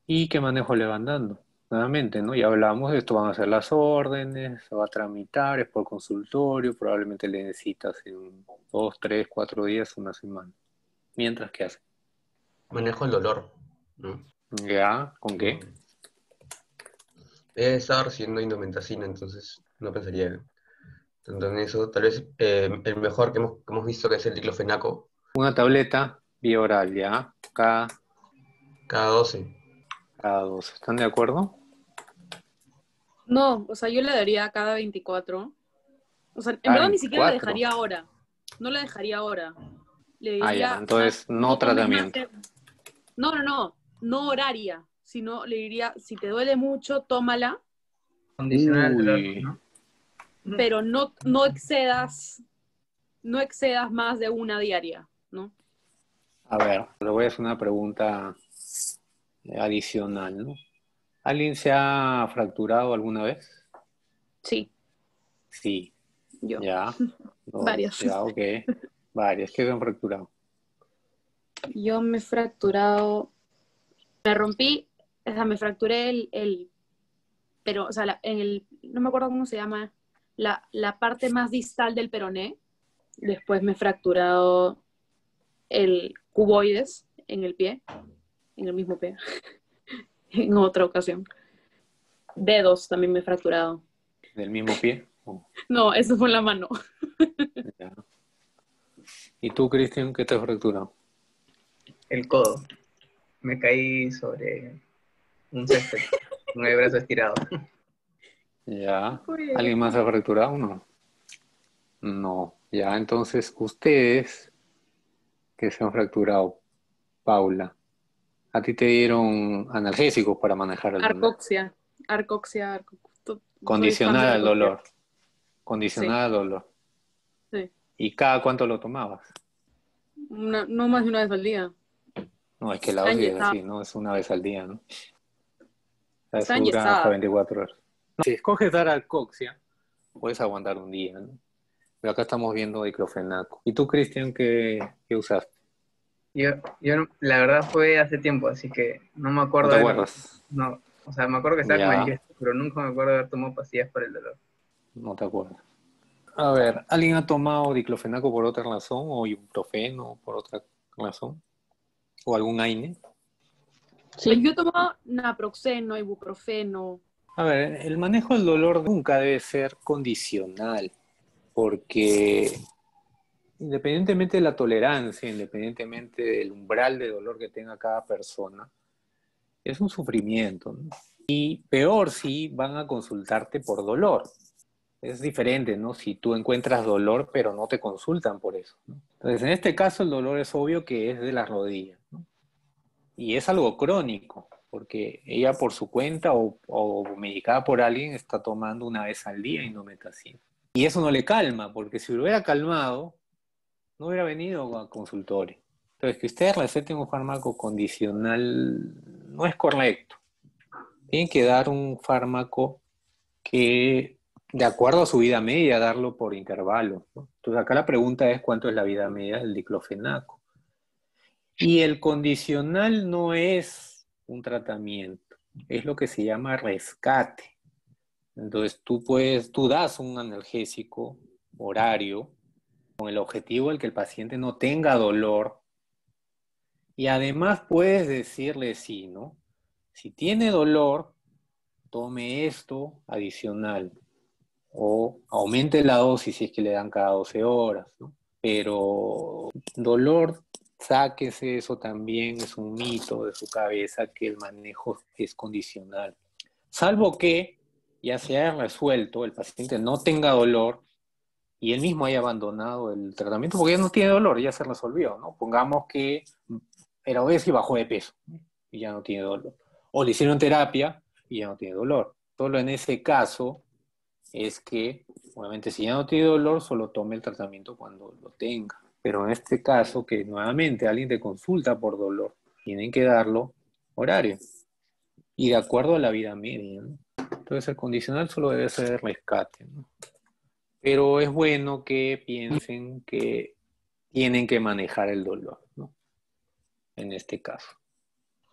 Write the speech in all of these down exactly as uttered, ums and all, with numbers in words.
¿Y qué manejo le van dando? Nuevamente, ¿no? Ya hablamos de esto, van a hacer las órdenes, se va a tramitar, es por consultorio, probablemente le necesitas en dos, tres, cuatro días, una semana. Mientras, ¿qué hace? Manejo el dolor, ¿no? ¿Ya? ¿Con qué? Mm. He estado recibiendo indometacina, entonces no pensaría tanto en eso. Tal vez eh, el mejor que hemos, que hemos visto que es el diclofenaco, Una tableta vía oral, ¿ya? Cada, cada doce. cada dos. ¿Están de acuerdo? No, o sea, yo le daría cada veinticuatro. O sea, en Cada verdad ni siquiera la veinticuatro. dejaría ahora. No la dejaría ahora. Le Ah, ya. diría, o sea, Entonces, no no tomes más tratamiento. que... No, no, no, no horaria, sino le diría, si te duele mucho, tómala, Condicionar el dolor, Uy. ¿no? pero no, no excedas, no excedas más de una diaria, ¿no? A ver, le voy a hacer una pregunta adicional, ¿no? ¿Alguien se ha fracturado alguna vez? Sí, Sí, yo, ya. Dos, varias. ya, ok. Varias que se han fracturado. Yo me he fracturado, me rompí, o sea, me fracturé el, el pero, o sea, la- en el, no me acuerdo cómo se llama, la, la parte más distal del peroné. Después me he fracturado el cuboides en el pie, en el mismo pie, en otra ocasión. Dedos también me he fracturado. ¿Del mismo pie? Oh, No, eso fue en la mano. ya. ¿Y tú, Cristian, qué te has fracturado? El codo. Me caí sobre un césped con el brazo estirado. Ya. Oye. ¿Alguien más se ha fracturado? No. No. Ya, entonces, ustedes que se han fracturado, Paula, a ti te dieron analgésicos para manejar el dolor. Arcoxia, arcoxia, arcoxia. Soy fan de Condicional al arcoxia. dolor. Sí, Condicional al dolor. sí. ¿Y cada cuánto lo tomabas? Una- no más de una vez al día. No, es que la Está dosis es enyesada. así, ¿no? Es una vez al día, ¿no? O sea, Está eso dura hasta enyesada. veinticuatro horas. Si escoges dar alcoxia, puedes aguantar un día, ¿no? Pero acá estamos viendo diclofenaco. ¿Y tú, Cristian, qué, qué usaste? Yo, yo, no- la verdad fue hace tiempo, así que no me ¿No acuerdo te de, acuerdas? no, o sea, me acuerdo que estaba con el Ya, yeso, pero nunca me acuerdo de haber tomado pastillas para el dolor. no te acuerdas. A ver, ¿alguien ha tomado diclofenaco por otra razón o ibuprofeno por otra razón? ¿O algún AINE? Pues yo he tomado naproxeno, ibuprofeno. A ver, el manejo del dolor nunca debe ser condicional, porque independientemente de la tolerancia, independientemente del umbral de dolor que tenga cada persona, es un sufrimiento, ¿no? Y peor si van a consultarte por dolor. Es diferente, ¿no? Si tú encuentras dolor, pero no te consultan por eso, ¿no? Entonces, en este caso, el dolor es obvio que es de las rodillas, ¿no? Y es algo crónico, porque ella por su cuenta o, o medicada por alguien está tomando una vez al día indometacina. Y eso no le calma, porque si lo hubiera calmado, no hubiera venido a consultorio. Entonces, que ustedes receten un fármaco condicional no es correcto. Tienen que dar un fármaco que, de acuerdo a su vida media, darlo por intervalos, ¿no? Entonces, acá la pregunta es cuánto es la vida media del diclofenaco. Y el condicional no es un tratamiento, es lo que se llama rescate. Entonces, tú puedes, tú das un analgésico horario con el objetivo de que el paciente no tenga dolor. Y además puedes decirle sí, ¿no? Si tiene dolor, tome esto adicional o aumente la dosis si es que le dan cada doce horas, ¿no? Pero dolor, sáquese eso también, es un mito de su cabeza que el manejo es condicional. Salvo que ya se haya resuelto, el paciente no tenga dolor y él mismo haya abandonado el tratamiento porque ya no tiene dolor, ya se resolvió, ¿no? Pongamos que era obeso y bajó de peso y ya no tiene dolor. O le hicieron terapia y ya no tiene dolor. Solo en ese caso es que, obviamente, si ya no tiene dolor, solo tome el tratamiento cuando lo tenga. Pero en este caso, que nuevamente alguien te consulta por dolor, tienen que darlo horario y de acuerdo a la vida media, ¿no? Entonces el condicional solo debe ser de rescate, ¿no? Pero es bueno que piensen que tienen que manejar el dolor, ¿no? En este caso.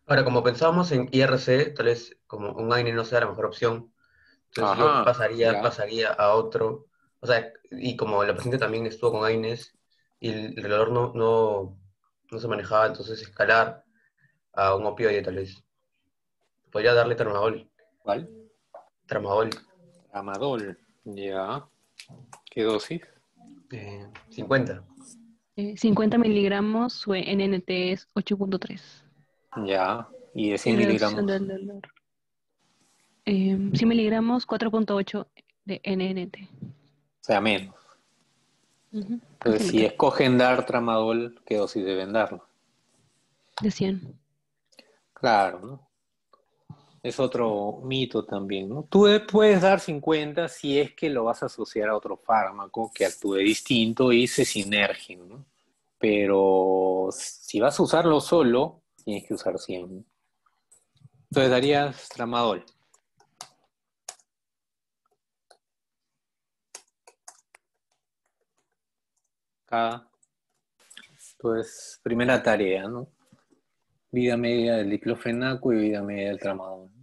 Ahora, como pensábamos en I R C, tal vez como un AINE no sea la mejor opción, entonces yo Ajá, pasaría, ya. pasaría a otro, o sea, y como la paciente también estuvo con AINES y el, el dolor no, no, no se manejaba, entonces escalar a un opioide tal vez. Podría darle tramadol, ¿Cuál? tramadol, Amadol. Ya. ¿Qué dosis? eh, cincuenta. Eh, cincuenta miligramos, su N N T es ocho punto tres. Ya. ¿Y de Y cien reducción miligramos? del dolor. Eh, cien miligramos, cuatro punto ocho de N N T. O sea, menos. Ujú, casi Entonces, si mitad. escogen dar tramadol, ¿qué dosis deben darlo? De cien. Claro, ¿no? Es otro mito también, ¿no? Tú puedes dar cincuenta si es que lo vas a asociar a otro fármaco que actúe distinto y se sinergien, ¿no? Pero si vas a usarlo solo, tienes que usar cien, ¿no? Entonces darías tramadol. Cada, entonces, primera tarea, ¿no? Vida media del diclofenaco y vida media del tramadol.